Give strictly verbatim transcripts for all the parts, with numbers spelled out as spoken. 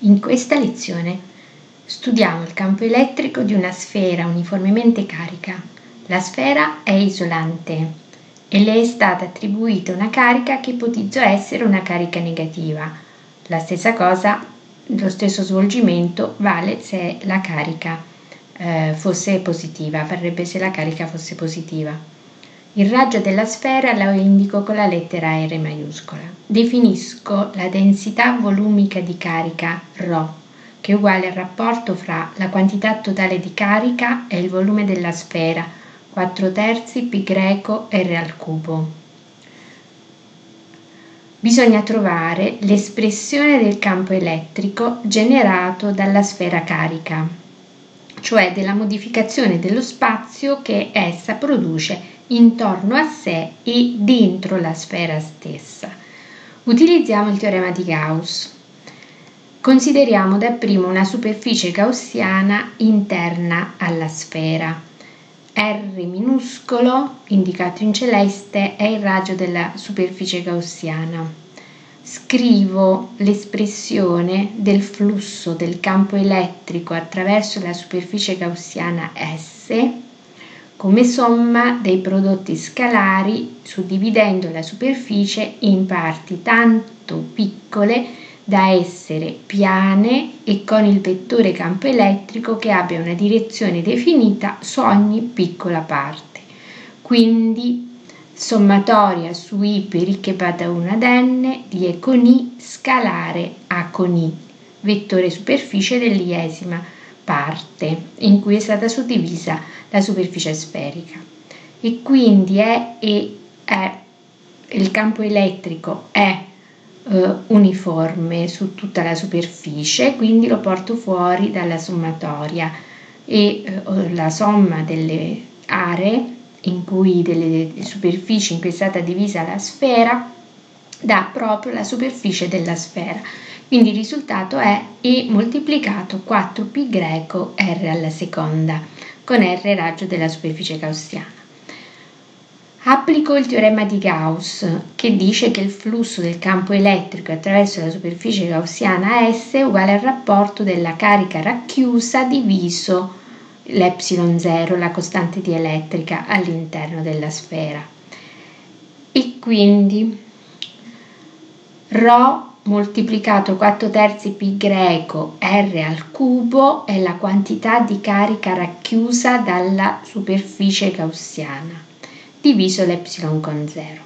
In questa lezione studiamo il campo elettrico di una sfera uniformemente carica. La sfera è isolante e le è stata attribuita una carica che ipotizzo essere una carica negativa. La stessa cosa, lo stesso svolgimento vale se la carica eh, fosse positiva, varrebbe se la carica fosse positiva. Il raggio della sfera lo indico con la lettera R maiuscola. Definisco la densità volumica di carica ρ, che è uguale al rapporto fra la quantità totale di carica e il volume della sfera, quattro terzi π greco R al cubo. Bisogna trovare l'espressione del campo elettrico generato dalla sfera carica, cioè della modificazione dello spazio che essa produce intorno a sé e dentro la sfera stessa. Utilizziamo il teorema di Gauss. Consideriamo dapprima una superficie gaussiana interna alla sfera. R minuscolo, indicato in celeste, è il raggio della superficie gaussiana. Scrivo l'espressione del flusso del campo elettrico attraverso la superficie gaussiana S come somma dei prodotti scalari, suddividendo la superficie in parti tanto piccole da essere piane e con il vettore campo elettrico che abbia una direzione definita su ogni piccola parte. Quindi sommatoria su I per I che va da uno ad N di E con I scalare A con I, vettore superficie dell'iesima parte in cui è stata suddivisa la superficie sferica. E quindi è, è, è il campo elettrico è eh, uniforme su tutta la superficie, quindi lo porto fuori dalla sommatoria e eh, la somma delle aree in cui delle superfici in cui è stata divisa la sfera dà proprio la superficie della sfera. Quindi il risultato è E moltiplicato quattro π greco R alla seconda, con R raggio della superficie gaussiana. Applico il teorema di Gauss, che dice che il flusso del campo elettrico attraverso la superficie gaussiana S è uguale al rapporto della carica racchiusa diviso l'epsilon zero, la costante dielettrica all'interno della sfera. E quindi ρ moltiplicato quattro terzi π greco R al cubo è la quantità di carica racchiusa dalla superficie gaussiana, diviso l'epsilon con zero.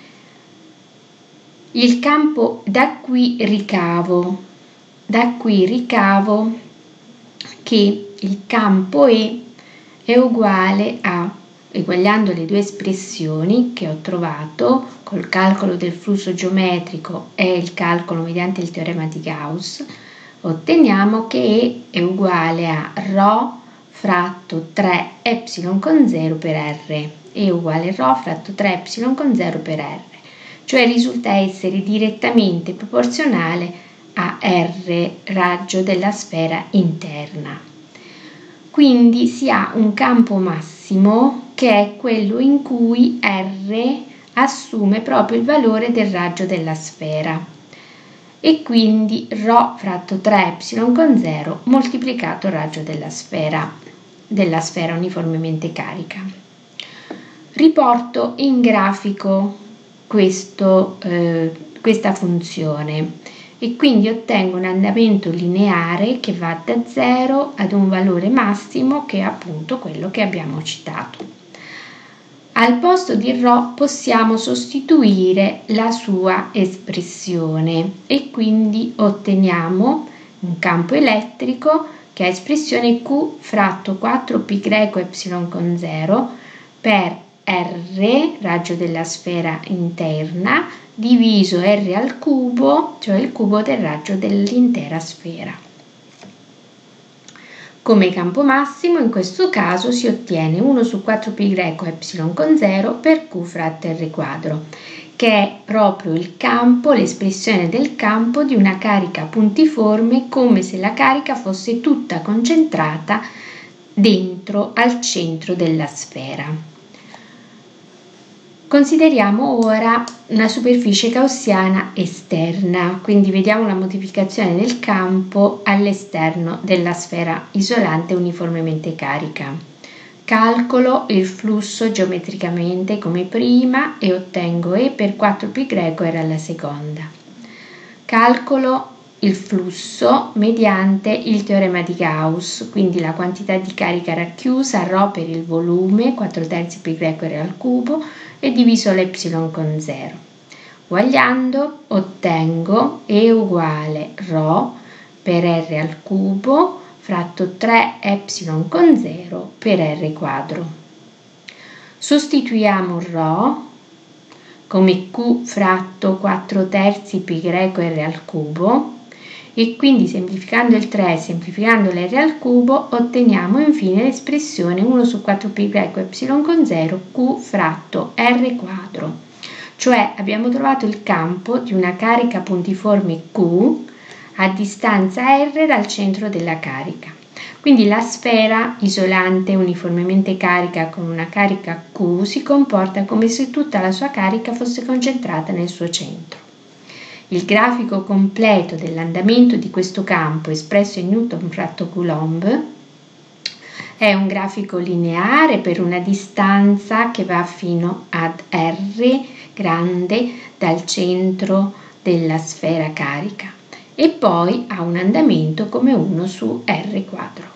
Il campo da qui ricavo, da qui ricavo che il campo E è uguale a, eguagliando le due espressioni che ho trovato col calcolo del flusso geometrico e il calcolo mediante il teorema di Gauss, otteniamo che E è uguale a ρ fratto tre epsilon con zero per R, E uguale ρ fratto tre epsilon con zero per R, cioè risulta essere direttamente proporzionale a R raggio della sfera interna. Quindi si ha un campo massimo che è quello in cui R assume proprio il valore del raggio della sfera e quindi ρ fratto tre epsilon con zero moltiplicato il raggio della sfera, della sfera uniformemente carica. Riporto in grafico questo, eh, questa funzione e quindi ottengo un andamento lineare che va da zero ad un valore massimo che è appunto quello che abbiamo citato. Al posto di ρ possiamo sostituire la sua espressione e quindi otteniamo un campo elettrico che è espressione Q fratto quattro π greco epsilon con zero per R, raggio della sfera interna, diviso R al cubo, cioè il cubo del raggio dell'intera sfera. Come campo massimo in questo caso si ottiene uno su quattro π greco epsilon con zero per Q fratto R quadro, che è proprio il campo, l'espressione del campo di una carica puntiforme come se la carica fosse tutta concentrata dentro al centro della sfera. Consideriamo ora una superficie gaussiana esterna, quindi vediamo la modificazione del campo all'esterno della sfera isolante uniformemente carica. Calcolo il flusso geometricamente come prima e ottengo E per quattro π greco R alla seconda. Calcolo il flusso mediante il teorema di Gauss, quindi la quantità di carica racchiusa ρ per il volume, quattro terzi π greco R al cubo, e diviso l'epsilon con zero. Uguagliando ottengo E uguale ρ per R al cubo fratto tre epsilon con zero per R quadro. Sostituiamo ρ come Q fratto quattro terzi π greco R al cubo e quindi semplificando il tre e semplificando l'R al cubo otteniamo infine l'espressione uno su quattro π greco epsilon con zero Q fratto R quadro, cioè abbiamo trovato il campo di una carica puntiforme Q a distanza R dal centro della carica. Quindi la sfera isolante uniformemente carica con una carica Q si comporta come se tutta la sua carica fosse concentrata nel suo centro. Il grafico completo dell'andamento di questo campo espresso in Newton fratto Coulomb è un grafico lineare per una distanza che va fino ad R grande dal centro della sfera carica e poi ha un andamento come uno su R quadro.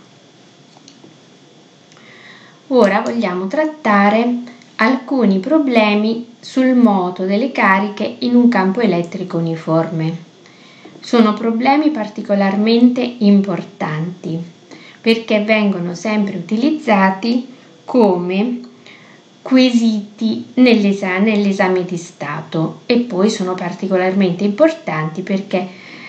Ora vogliamo trattare alcuni problemi sul moto delle cariche in un campo elettrico uniforme. Sono problemi particolarmente importanti perché vengono sempre utilizzati come quesiti nell'esame, nell'esame di Stato e poi sono particolarmente importanti perché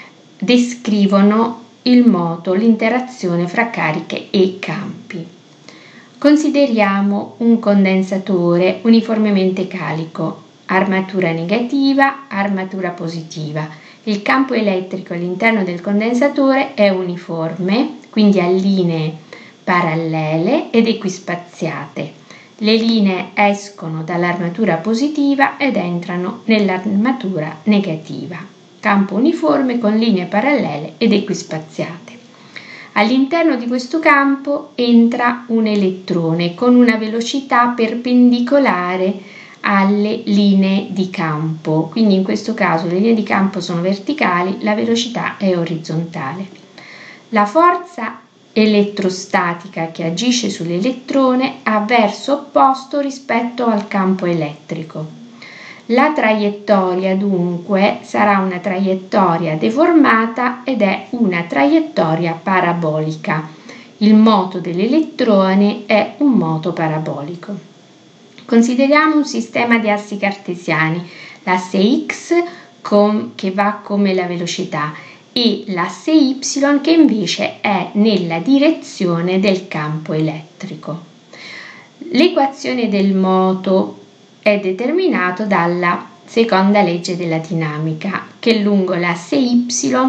descrivono il moto, l'interazione fra cariche e campi. Consideriamo un condensatore uniformemente carico, armatura negativa, armatura positiva. Il campo elettrico all'interno del condensatore è uniforme, quindi ha linee parallele ed equispaziate. Le linee escono dall'armatura positiva ed entrano nell'armatura negativa. Campo uniforme con linee parallele ed equispaziate. All'interno di questo campo entra un elettrone con una velocità perpendicolare alle linee di campo, quindi in questo caso le linee di campo sono verticali, la velocità è orizzontale. La forza elettrostatica che agisce sull'elettrone ha verso opposto rispetto al campo elettrico. La traiettoria dunque sarà una traiettoria deformata ed è una traiettoria parabolica. Il moto dell'elettrone è un moto parabolico. Consideriamo un sistema di assi cartesiani, l'asse x com, che va come la velocità e l'asse y che invece è nella direzione del campo elettrico. L'equazione del moto è determinato dalla seconda legge della dinamica, che lungo l'asse y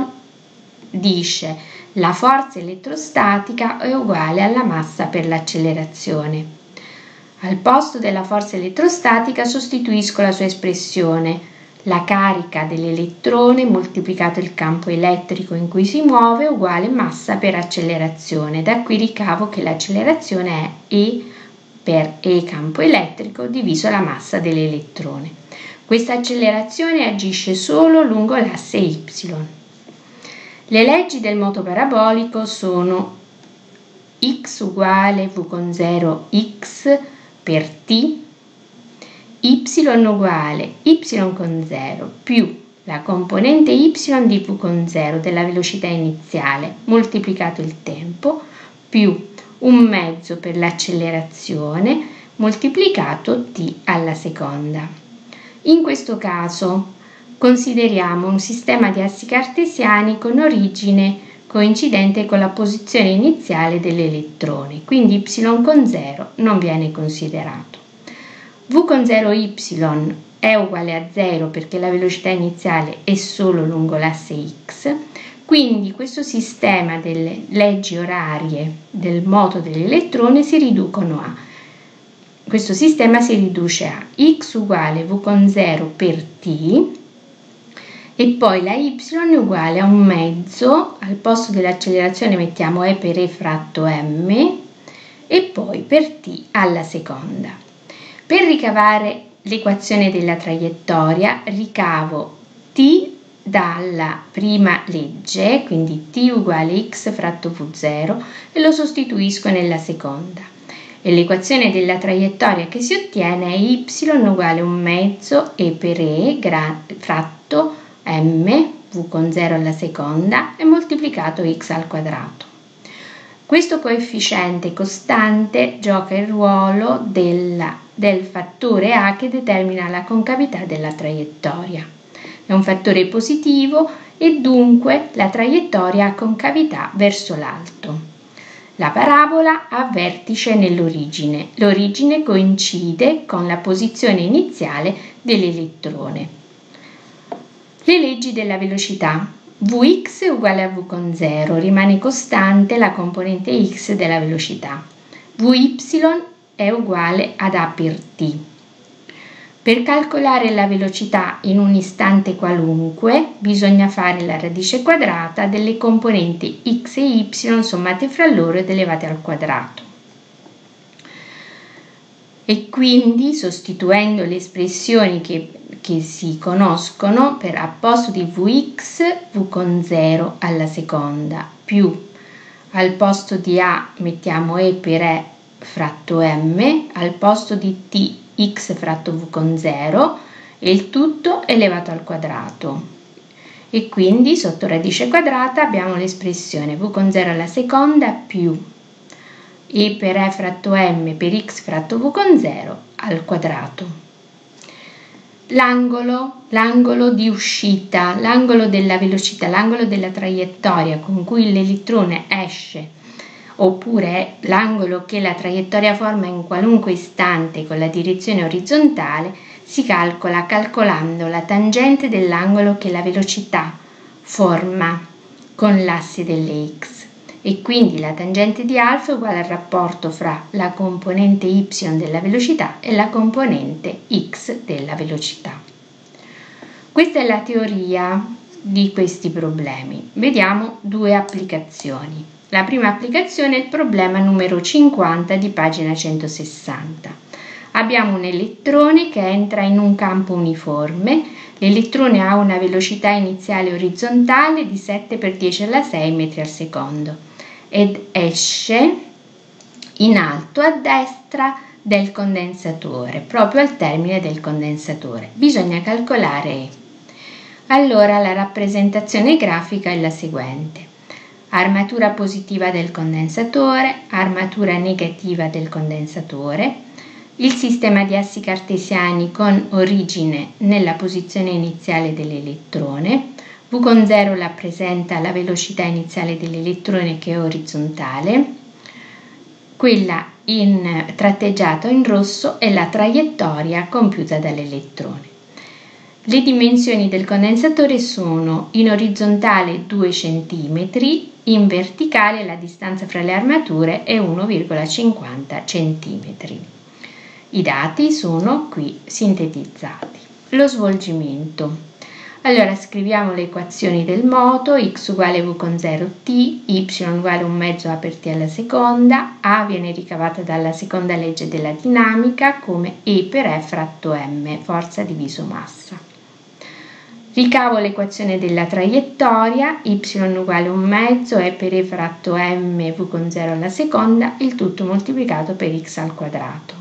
dice la forza elettrostatica è uguale alla massa per l'accelerazione. Al posto della forza elettrostatica sostituisco la sua espressione, la carica dell'elettrone moltiplicato il campo elettrico in cui si muove uguale massa per accelerazione. Da qui ricavo che l'accelerazione è E per E campo elettrico diviso la massa dell'elettrone. Questa accelerazione agisce solo lungo l'asse Y. Le leggi del moto parabolico sono x uguale v con zero x per t, y uguale y con zero più la componente y di v con zero della velocità iniziale moltiplicato il tempo più un mezzo per l'accelerazione moltiplicato t alla seconda. In questo caso consideriamo un sistema di assi cartesiani con origine coincidente con la posizione iniziale dell'elettrone, quindi y con zero non viene considerato. V con zero y è uguale a zero perché la velocità iniziale è solo lungo l'asse x, quindi questo sistema delle leggi orarie del moto dell'elettrone si riducono a questo sistema si riduce a x uguale v con zero per t e poi la y uguale a un mezzo, al posto dell'accelerazione mettiamo e per e fratto m e poi per t alla seconda. Per ricavare l'equazione della traiettoria ricavo t dalla prima legge, quindi t uguale x fratto v zero, e lo sostituisco nella seconda. E l'equazione della traiettoria che si ottiene è y uguale un mezzo e per e fratto m, v con zero alla seconda, e moltiplicato x al quadrato. Questo coefficiente costante gioca il ruolo della, del fattore a che determina la concavità della traiettoria. È un fattore positivo e dunque la traiettoria ha concavità verso l'alto. La parabola ha vertice nell'origine. L'origine coincide con la posizione iniziale dell'elettrone. Le leggi della velocità. Vx è uguale a v con zero, rimane costante la componente x della velocità. Vy è uguale ad a per t. Per calcolare la velocità in un istante qualunque bisogna fare la radice quadrata delle componenti x e y sommate fra loro ed elevate al quadrato. E quindi, sostituendo le espressioni che, che si conoscono, per a posto di vx, v con zero alla seconda, più al posto di a mettiamo e per e fratto m, al posto di t x fratto v con zero e il tutto elevato al quadrato. E quindi sotto radice quadrata abbiamo l'espressione v con zero alla seconda più e per e fratto m per x fratto v con zero al quadrato. L'angolo, l'angolo di uscita, l'angolo della velocità, l'angolo della traiettoria con cui l'elettrone esce, oppure l'angolo che la traiettoria forma in qualunque istante con la direzione orizzontale, si calcola calcolando la tangente dell'angolo che la velocità forma con l'asse delle x. E quindi la tangente di alfa è uguale al rapporto fra la componente y della velocità e la componente x della velocità. Questa è la teoria di questi problemi. Vediamo due applicazioni. La prima applicazione è il problema numero cinquanta di pagina centosessanta. Abbiamo un elettrone che entra in un campo uniforme. L'elettrone ha una velocità iniziale orizzontale di sette per dieci alla sei metri al secondo ed esce in alto a destra del condensatore, proprio al termine del condensatore. Bisogna calcolare E. Allora la rappresentazione grafica è la seguente. Armatura positiva del condensatore, armatura negativa del condensatore, il sistema di assi cartesiani con origine nella posizione iniziale dell'elettrone, V con zero rappresenta la velocità iniziale dell'elettrone che è orizzontale, quella in, tratteggiata in rosso è la traiettoria compiuta dall'elettrone. Le dimensioni del condensatore sono in orizzontale due centimetri, in verticale la distanza fra le armature è uno virgola cinquanta centimetri. I dati sono qui sintetizzati. Lo svolgimento. Allora scriviamo le equazioni del moto, x uguale v con zero t, y uguale un mezzo a per t alla seconda, a viene ricavata dalla seconda legge della dinamica come e per e fratto m, forza diviso massa. Ricavo l'equazione della traiettoria, y uguale un mezzo e per e fratto m v con zero alla seconda, il tutto moltiplicato per x al quadrato.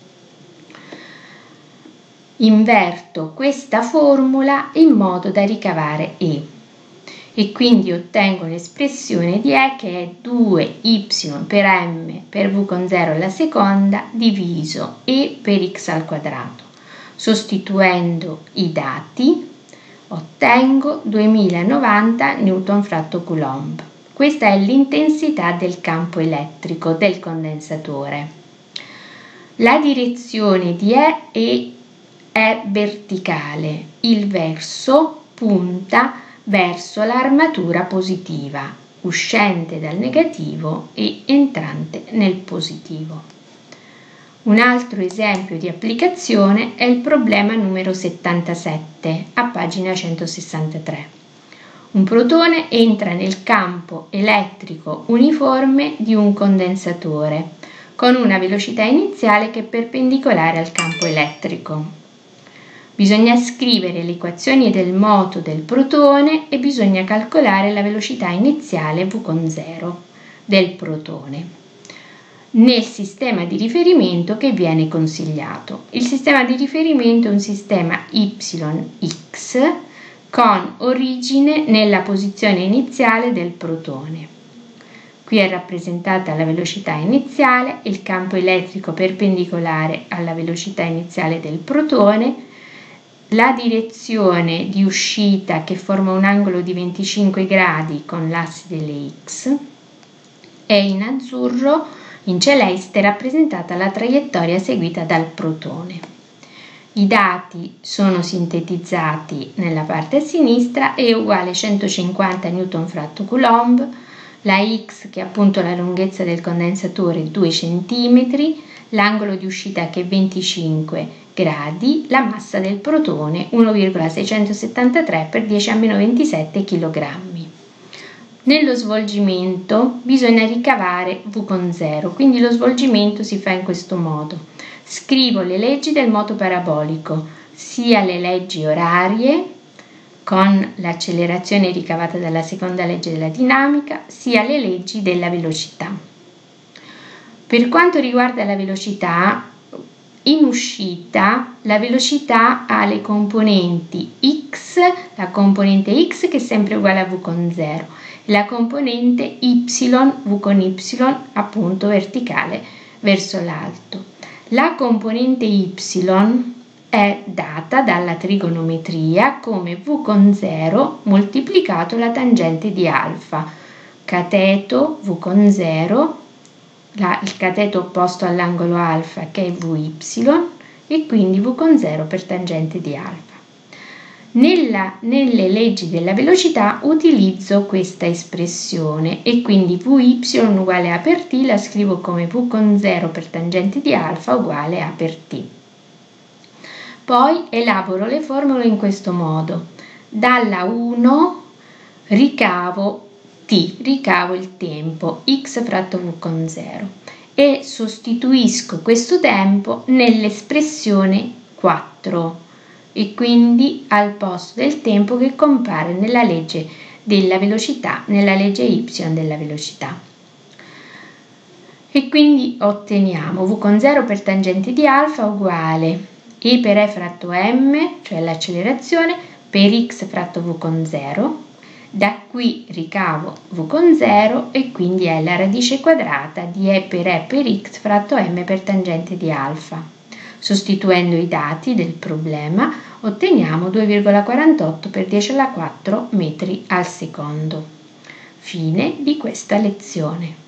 Inverto questa formula in modo da ricavare E e quindi ottengo l'espressione di E che è due y per m per v con zero alla seconda diviso E per x al quadrato. Sostituendo i dati ottengo duemilanovanta newton fratto coulomb. Questa è l'intensità del campo elettrico del condensatore. La direzione di E è è verticale, il verso punta verso l'armatura positiva, uscente dal negativo e entrante nel positivo. Un altro esempio di applicazione è il problema numero settantasette, a pagina centosessantatré. Un protone entra nel campo elettrico uniforme di un condensatore con una velocità iniziale che è perpendicolare al campo elettrico. Bisogna scrivere le equazioni del moto del protone e bisogna calcolare la velocità iniziale V con zero del protone nel sistema di riferimento che viene consigliato. Il sistema di riferimento è un sistema Y X con origine nella posizione iniziale del protone. Qui è rappresentata la velocità iniziale, il campo elettrico perpendicolare alla velocità iniziale del protone, la direzione di uscita che forma un angolo di venticinque gradi con l'asse delle X e in azzurro, in celeste, rappresentata la traiettoria seguita dal protone. I dati sono sintetizzati nella parte a sinistra, E uguale centocinquanta newton fratto coulomb, la X che è appunto la lunghezza del condensatore due centimetri, l'angolo di uscita che è venticinque gradi, la massa del protone uno virgola seicentosettantatré per dieci a meno ventisette chilogrammi. Nello svolgimento bisogna ricavare V con zero, quindi lo svolgimento si fa in questo modo. Scrivo le leggi del moto parabolico, sia le leggi orarie con l'accelerazione ricavata dalla seconda legge della dinamica, sia le leggi della velocità. Per quanto riguarda la velocità, in uscita la velocità ha le componenti x, la componente x che è sempre uguale a V con zero, e la componente y, V con y, appunto verticale verso l'alto. La componente y è data dalla trigonometria come V con zero moltiplicato la tangente di alfa, cateto V con zero, la, il cateto opposto all'angolo alfa che è Vy e quindi V con zero per tangente di alfa. Nella, nelle leggi della velocità utilizzo questa espressione e quindi Vy uguale a per t la scrivo come V con zero per tangente di alfa uguale a per t. Poi elaboro le formule in questo modo. Dalla uno ricavo t, ricavo il tempo, x fratto V con zero e sostituisco questo tempo nell'espressione quattro e quindi al posto del tempo che compare nella legge della velocità, nella legge y della velocità. E quindi otteniamo V con zero per tangente di alfa uguale E per E fratto m, cioè l'accelerazione, per x fratto V con zero. Da qui ricavo V con zero e quindi è la radice quadrata di E per E per x fratto m per tangente di alfa. Sostituendo i dati del problema otteniamo due virgola quarantotto per dieci alla quattro metri al secondo. Fine di questa lezione.